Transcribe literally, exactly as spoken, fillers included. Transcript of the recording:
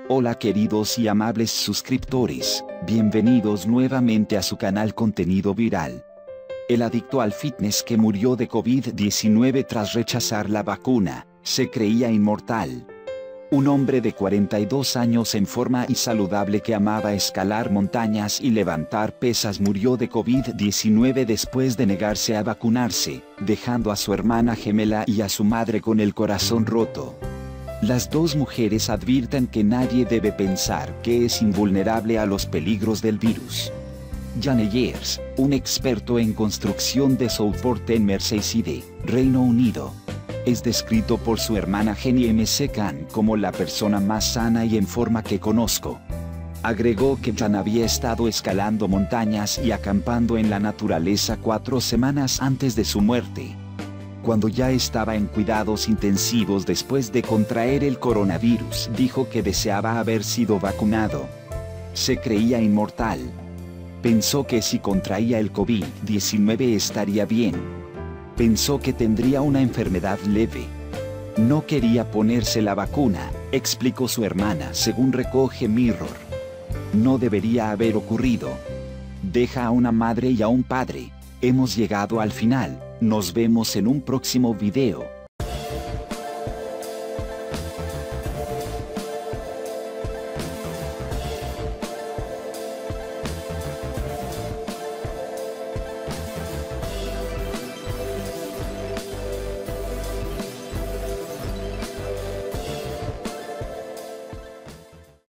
Hola queridos y amables suscriptores, bienvenidos nuevamente a su canal Contenido Viral. El adicto al fitness que murió de COVID diecinueve tras rechazar la vacuna, se creía inmortal. Un hombre de cuarenta y dos años en forma y saludable que amaba escalar montañas y levantar pesas murió de COVID diecinueve después de negarse a vacunarse, dejando a su hermana gemela y a su madre con el corazón roto. Las dos mujeres advierten que nadie debe pensar que es invulnerable a los peligros del virus. Jan Ayers, un experto en construcción de Southport en Merseyside, Reino Unido, es descrito por su hermana Jenny M C Khan como la persona más sana y en forma que conozco. Agregó que Jan había estado escalando montañas y acampando en la naturaleza cuatro semanas antes de su muerte, cuando ya estaba en cuidados intensivos después de contraer el coronavirus. Dijo que deseaba haber sido vacunado. Se creía inmortal. Pensó que si contraía el COVID diecinueve estaría bien. Pensó que tendría una enfermedad leve. No quería ponerse la vacuna, explicó su hermana según recoge Mirror. No debería haber ocurrido. Deja a una madre y a un padre. Hemos llegado al final. Nos vemos en un próximo video.